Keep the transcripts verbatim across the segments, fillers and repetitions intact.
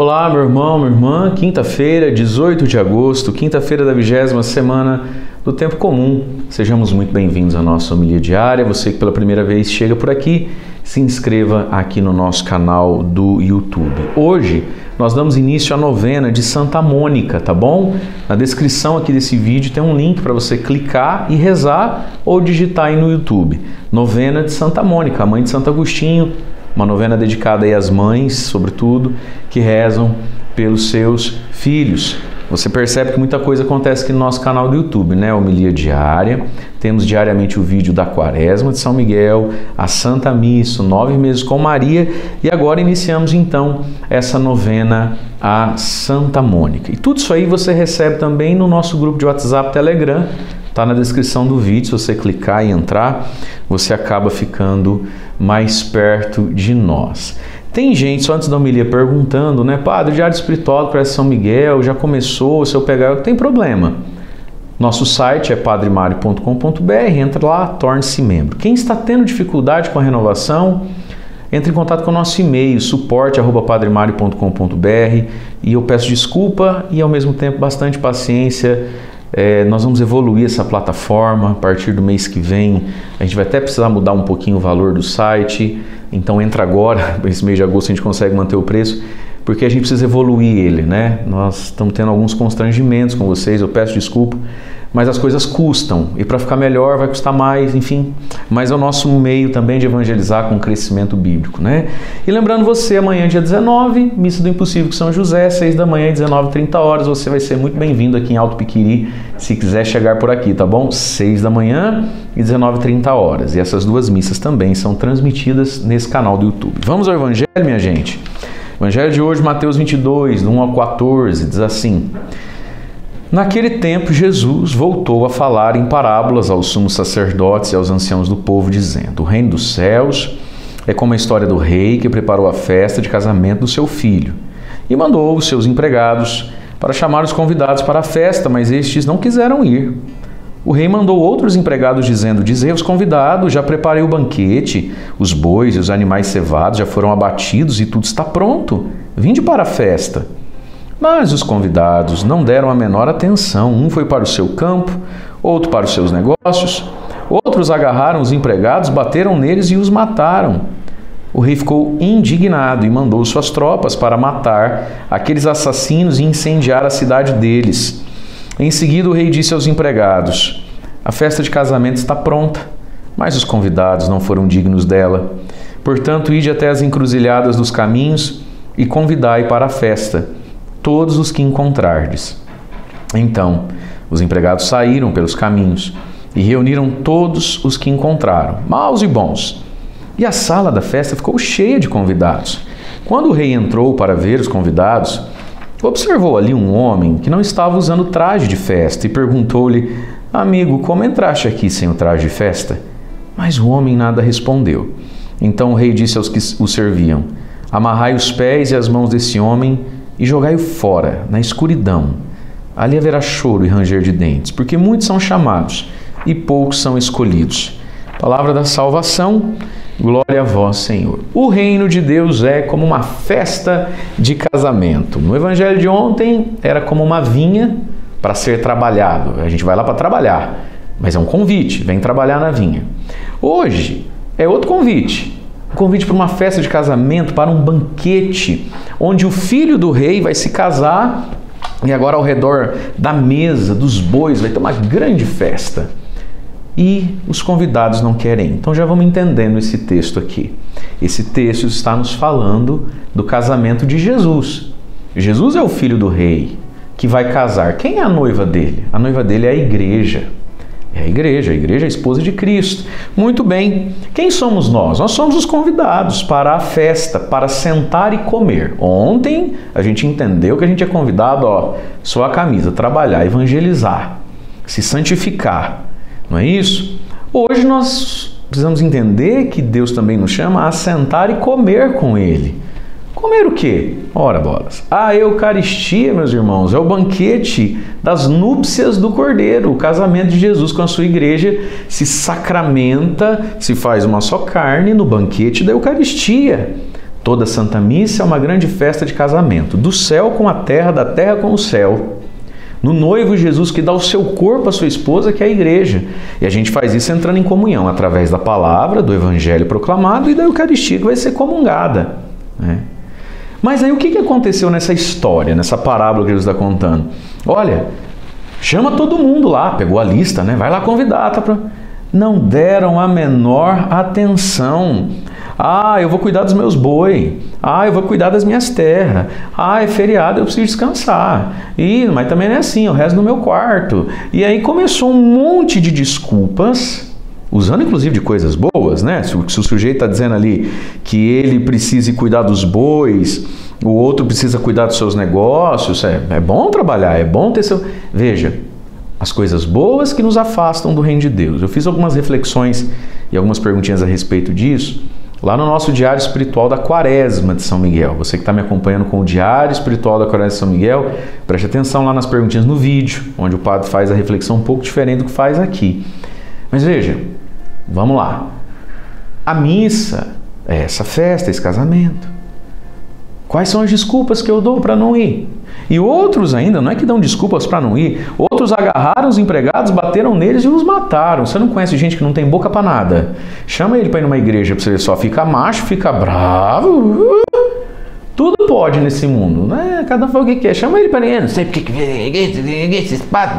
Olá, meu irmão, minha irmã. Quinta-feira, dezoito de agosto, quinta-feira da vigésima semana do Tempo Comum. Sejamos muito bem-vindos à nossa homilia diária. Você que pela primeira vez chega por aqui, se inscreva aqui no nosso canal do YouTube. Hoje nós damos início à novena de Santa Mônica, tá bom? Na descrição aqui desse vídeo tem um link para você clicar e rezar ou digitar aí no YouTube. Novena de Santa Mônica, a mãe de Santo Agostinho. Uma novena dedicada aí às mães, sobretudo, que rezam pelos seus filhos. Você percebe que muita coisa acontece aqui no nosso canal do YouTube, né? Homilia diária, temos diariamente o vídeo da Quaresma de São Miguel, a Santa Missa, Nove Meses com Maria, e agora iniciamos então essa novena a Santa Mônica. E tudo isso aí você recebe também no nosso grupo de WhatsApp Telegram, está na descrição do vídeo. Se você clicar e entrar, você acaba ficando mais perto de nós. Tem gente, só antes da homilia, perguntando, né? Padre, o Diário Espiritual para São Miguel já começou, se eu pegar, não tem problema. Nosso site é padre mário ponto com ponto br, entra lá, torne-se membro. Quem está tendo dificuldade com a renovação, entre em contato com o nosso e-mail, suporte arroba padre mário ponto com ponto br, e eu peço desculpa e ao mesmo tempo bastante paciência. É, nós vamos evoluir essa plataforma a partir do mês que vem. A gente vai até precisar mudar um pouquinho o valor do site. Então entra agora, esse mês de agosto a gente consegue manter o preço, porque a gente precisa evoluir ele, né? Nós estamos tendo alguns constrangimentos com vocês, eu peço desculpa, mas as coisas custam, e para ficar melhor vai custar mais, enfim. Mas é o nosso meio também de evangelizar com o crescimento bíblico, né? E lembrando você, amanhã dia dezenove, Missa do Impossível com São José, seis da manhã e dezenove e trinta horas, você vai ser muito bem-vindo aqui em Alto Piquiri, se quiser chegar por aqui, tá bom? seis da manhã e dezenove e trinta horas. E essas duas missas também são transmitidas nesse canal do YouTube. Vamos ao Evangelho, minha gente? Evangelho de hoje, Mateus vinte e dois, do um ao quatorze, diz assim: Naquele tempo, Jesus voltou a falar em parábolas aos sumos sacerdotes e aos anciãos do povo, dizendo: O reino dos céus é como a história do rei que preparou a festa de casamento do seu filho e mandou os seus empregados para chamar os convidados para a festa, mas estes não quiseram ir. O rei mandou outros empregados dizendo: Dizei aos convidados, já preparei o banquete, os bois e os animais cevados já foram abatidos e tudo está pronto. Vinde para a festa. Mas os convidados não deram a menor atenção. Um foi para o seu campo, outro para os seus negócios. Outros agarraram os empregados, bateram neles e os mataram. O rei ficou indignado e mandou suas tropas para matar aqueles assassinos e incendiar a cidade deles. Em seguida, o rei disse aos empregados: A festa de casamento está pronta, mas os convidados não foram dignos dela. Portanto, ide até as encruzilhadas dos caminhos e convidai para a festa todos os que encontrardes. Então, os empregados saíram pelos caminhos e reuniram todos os que encontraram, maus e bons. E a sala da festa ficou cheia de convidados. Quando o rei entrou para ver os convidados, observou ali um homem que não estava usando traje de festa e perguntou-lhe: Amigo, como entraste aqui sem o traje de festa? Mas o homem nada respondeu. Então o rei disse aos que o serviam: Amarrai os pés e as mãos desse homem e jogai-o fora, na escuridão. Ali haverá choro e ranger de dentes, porque muitos são chamados e poucos são escolhidos. Palavra da salvação, glória a vós, Senhor. O reino de Deus é como uma festa de casamento. No evangelho de ontem era como uma vinha para ser trabalhado. A gente vai lá para trabalhar, mas é um convite, vem trabalhar na vinha. Hoje é outro convite. Um convite para uma festa de casamento, para um banquete, onde o filho do rei vai se casar e agora ao redor da mesa, dos bois, vai ter uma grande festa. E os convidados não querem. Então já vamos entendendo esse texto aqui. Esse texto está nos falando do casamento de Jesus. Jesus é o filho do rei que vai casar. Quem é a noiva dele? A noiva dele é a igreja. É a igreja, a igreja é a esposa de Cristo. Muito bem. Quem somos nós? Nós somos os convidados para a festa, para sentar e comer. Ontem a gente entendeu que a gente é convidado, ó, sua camisa, trabalhar, evangelizar, se santificar. Não é isso? Hoje nós precisamos entender que Deus também nos chama a sentar e comer com Ele. Comer o quê? Ora, bolas. A Eucaristia, meus irmãos, é o banquete das núpcias do Cordeiro. O casamento de Jesus com a sua igreja se sacramenta, se faz uma só carne no banquete da Eucaristia. Toda Santa Missa é uma grande festa de casamento, do céu com a terra, da terra com o céu. No noivo Jesus que dá o seu corpo à sua esposa, que é a igreja. E a gente faz isso entrando em comunhão, através da palavra, do evangelho proclamado e da Eucaristia que vai ser comungada, né? Mas aí o que aconteceu nessa história, nessa parábola que Jesus está contando? Olha, chama todo mundo lá, pegou a lista, né? Vai lá convidar, tá pra... Não deram a menor atenção. Ah, eu vou cuidar dos meus boi. Ah, eu vou cuidar das minhas terras. Ah, é feriado, eu preciso descansar. E, mas também não é assim, eu rezo no meu quarto. E aí começou um monte de desculpas, usando inclusive de coisas boas, né? Se o, se o sujeito está dizendo ali que ele precisa cuidar dos bois, o outro precisa cuidar dos seus negócios, é, é bom trabalhar, é bom ter seu... Veja, as coisas boas que nos afastam do reino de Deus. Eu fiz algumas reflexões e algumas perguntinhas a respeito disso lá no nosso Diário Espiritual da Quaresma de São Miguel. Você que está me acompanhando com o Diário Espiritual da Quaresma de São Miguel, preste atenção lá nas perguntinhas no vídeo, onde o padre faz a reflexão um pouco diferente do que faz aqui. Mas veja, vamos lá. A missa é essa festa, esse casamento. Quais são as desculpas que eu dou para não ir? E outros ainda, não é que dão desculpas para não ir, outros agarraram os empregados, bateram neles e os mataram. Você não conhece gente que não tem boca para nada? Chama ele para ir numa igreja para você ver só, fica macho, fica bravo, tudo pode nesse mundo, né? Cada um fala o que quer, chama ele para ir, não sei porque que...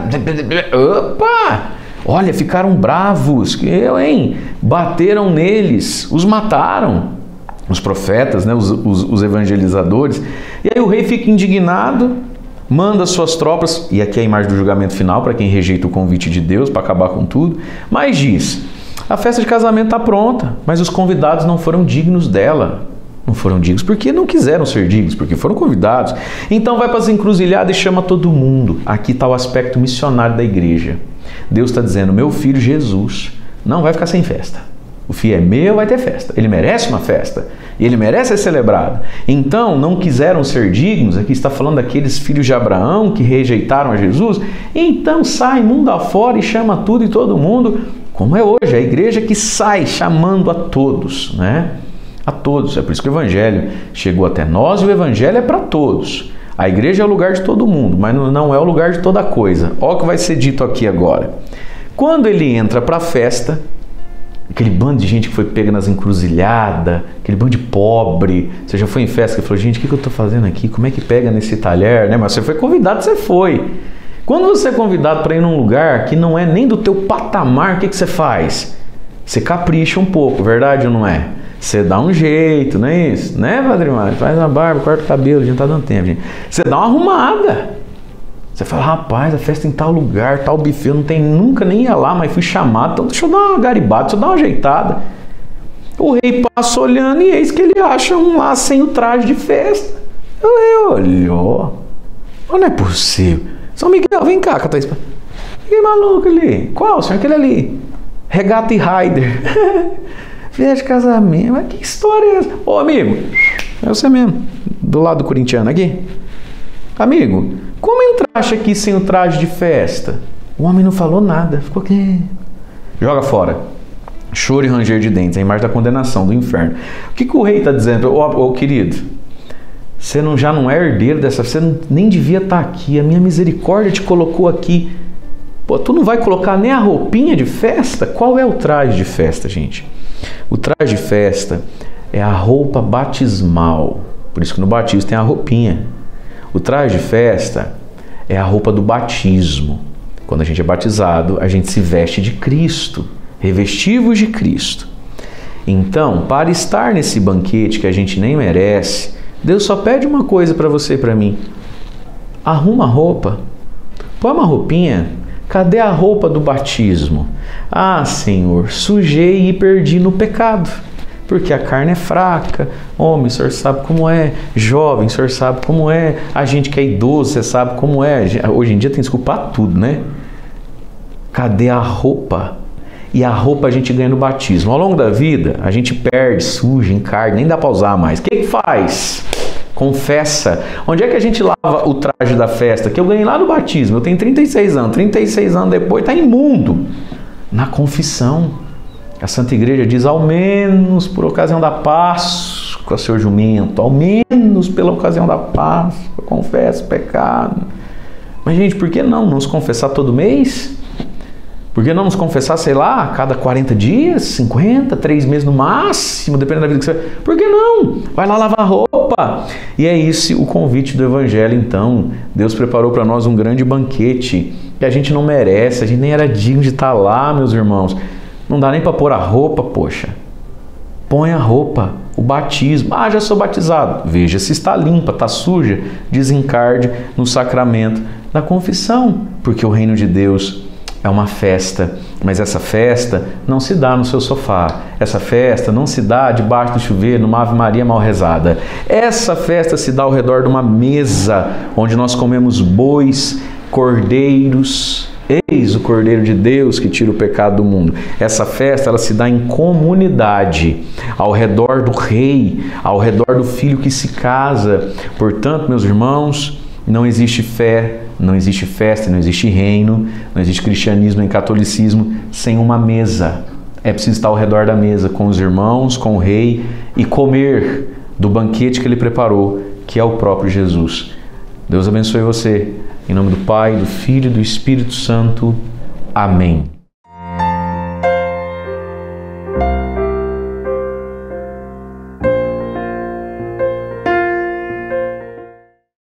Opa! Olha, ficaram bravos, eu, hein? Bateram neles, os mataram. Os profetas, né, os, os, os evangelizadores. E aí o rei fica indignado, manda suas tropas, e aqui é a imagem do julgamento final para quem rejeita o convite de Deus para acabar com tudo, mas diz, a festa de casamento está pronta, mas os convidados não foram dignos dela. Não foram dignos porque não quiseram ser dignos, porque foram convidados. Então vai para as encruzilhadas e chama todo mundo. Aqui está o aspecto missionário da igreja. Deus está dizendo, meu filho Jesus não vai ficar sem festa. O filho é meu, vai ter festa. Ele merece uma festa. E ele merece ser celebrado. Então, não quiseram ser dignos. Aqui está falando daqueles filhos de Abraão que rejeitaram a Jesus. Então, sai mundo afora e chama tudo e todo mundo. Como é hoje, a igreja que sai chamando a todos, né? A todos. É por isso que o evangelho chegou até nós e o evangelho é para todos. A igreja é o lugar de todo mundo, mas não é o lugar de toda coisa. Olha o que vai ser dito aqui agora. Quando ele entra para a festa... Aquele bando de gente que foi pega nas encruzilhadas, aquele bando de pobre. Você já foi em festa e falou, gente, o que eu estou fazendo aqui? Como é que pega nesse talher? Né? Mas você foi convidado, você foi. Quando você é convidado para ir num lugar que não é nem do teu patamar, o que, que você faz? Você capricha um pouco, verdade ou não é? Você dá um jeito, não é isso? Né, Padre Mário? Faz a barba, corta o cabelo, a gente tá dando tempo, gente. Você dá uma arrumada. Você fala, rapaz, a festa em tal lugar, tal buffet, eu não tenho, nunca nem ia lá, mas fui chamado, então deixa eu dar uma garibada, deixa eu dar uma ajeitada. O rei passa olhando e eis que ele acha um lá sem o traje de festa. O rei olhou. Não é possível. São Miguel, vem cá, cata isso. Que maluco ali? Qual, senhor? Aquele ali. Regata e Raider. Festa de casamento. Mas que história é essa? Ô, amigo, é você mesmo, do lado do corintiano aqui. Amigo, como entraste aqui sem o traje de festa? O homem não falou nada, ficou aqui. Joga fora. Choro e ranger de dentes, a imagem da condenação, do inferno. O que, que o rei está dizendo? Ô, ô, querido, você não, já não é herdeiro dessa, você não, nem devia estar aqui, a minha misericórdia te colocou aqui. Pô, tu não vai colocar nem a roupinha de festa? Qual é o traje de festa, gente? O traje de festa é a roupa batismal, por isso que no batismo tem a roupinha. O traje de festa é a roupa do batismo. Quando a gente é batizado, a gente se veste de Cristo, revestivos de Cristo. Então, para estar nesse banquete que a gente nem merece, Deus só pede uma coisa para você e para mim. Arruma a roupa, põe uma roupinha. Cadê a roupa do batismo? Ah, Senhor, sujei e perdi no pecado. Porque a carne é fraca, homem, o senhor sabe como é, jovem, o senhor sabe como é, a gente que é idoso, você sabe como é, hoje em dia tem que desculpar tudo, né? Cadê a roupa? E a roupa a gente ganha no batismo. Ao longo da vida, a gente perde, suja, encarna, nem dá para usar mais. O que que faz? Confessa. Onde é que a gente lava o traje da festa? Que eu ganhei lá no batismo, eu tenho trinta e seis anos, trinta e seis anos depois, está imundo. Na confissão. A Santa Igreja diz, ao menos por ocasião da Páscoa, com o seu jumento, ao menos pela ocasião da Páscoa, confesse o pecado. Mas, gente, por que não nos confessar todo mês? Por que não nos confessar, sei lá, a cada quarenta dias, cinquenta, três meses no máximo, dependendo da vida que você... Por que não? Vai lá lavar roupa. E é esse o convite do Evangelho, então. Deus preparou para nós um grande banquete que a gente não merece, a gente nem era digno de estar lá, meus irmãos. Não dá nem para pôr a roupa, poxa. Põe a roupa, o batismo. Ah, já sou batizado. Veja se está limpa, está suja. Desencarde no sacramento da confissão, porque o reino de Deus é uma festa, mas essa festa não se dá no seu sofá. Essa festa não se dá debaixo do chuveiro, numa Ave Maria mal rezada. Essa festa se dá ao redor de uma mesa, onde nós comemos bois, cordeiros. Eis o Cordeiro de Deus que tira o pecado do mundo. Essa festa ela se dá em comunidade, ao redor do rei, ao redor do filho que se casa. Portanto, meus irmãos, não existe fé, não existe festa, não existe reino, não existe cristianismo nem catolicismo sem uma mesa. É preciso estar ao redor da mesa com os irmãos, com o rei e comer do banquete que ele preparou, que é o próprio Jesus. Deus abençoe você. Em nome do Pai, do Filho e do Espírito Santo. Amém.